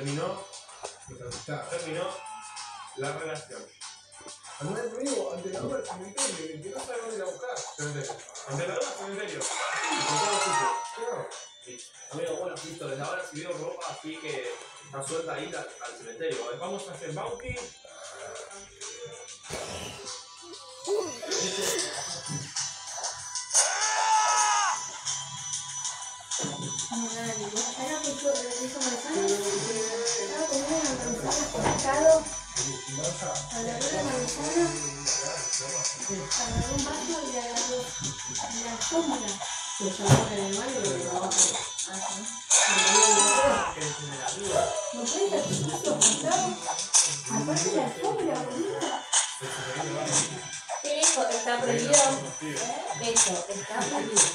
terminó la relación. Andá conmigo ante la duda del cementerio, que no sabe dónde ir a buscar. Ante la duda, cementerio. Amigo, bueno, listo, desde ahora si veo ropa así que está suelta ahí al cementerio. Vamos a hacer bounty. Agarró la manzana, agarró un vaso y le agarró la sombra. Se llamó el animal y lo llevaba a no puede estar chiquito, juntado. Aparte de la sombra, bonita. Eso está prohibido. Eso está prohibido.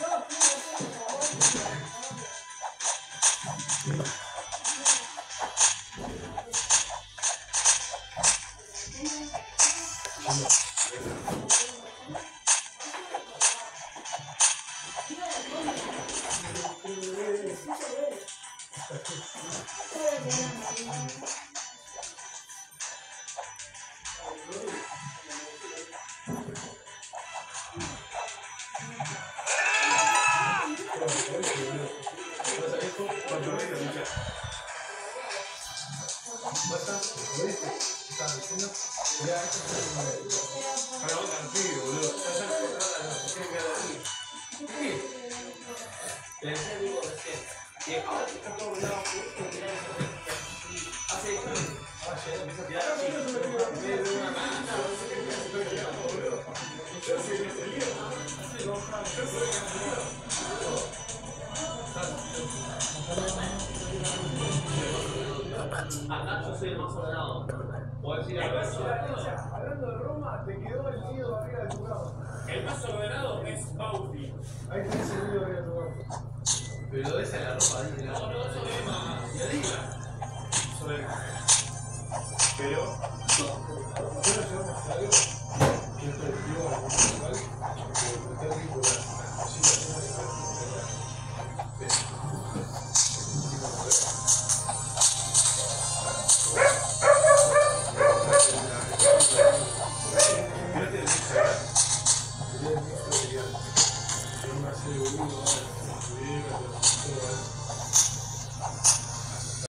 Acá yo soy el más ordenado. ¿Puedo decir algo? Hablando de Roma, te quedó el nido arriba de tu cama. El más ordenado es Bauti. Ahí tenés el nido arriba de tu cama. Pero esa es la ropa, dice. No, eso es más. Y arriba. Pero. Nosotros llevamos algo que es colectivo al municipal, porque está rico la cocina.